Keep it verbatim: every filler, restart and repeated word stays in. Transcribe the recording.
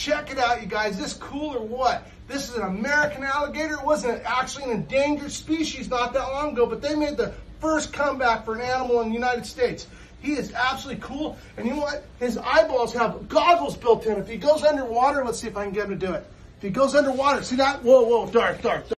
Check it out, you guys. This cool or what? This is an American alligator. It wasn't actually an endangered species not that long ago, but they made the first comeback for an animal in the United States. He is absolutely cool. And you know what? His eyeballs have goggles built in. If he goes underwater, let's see if I can get him to do it. If he goes underwater, see that? Whoa, whoa, dark, dark, dark.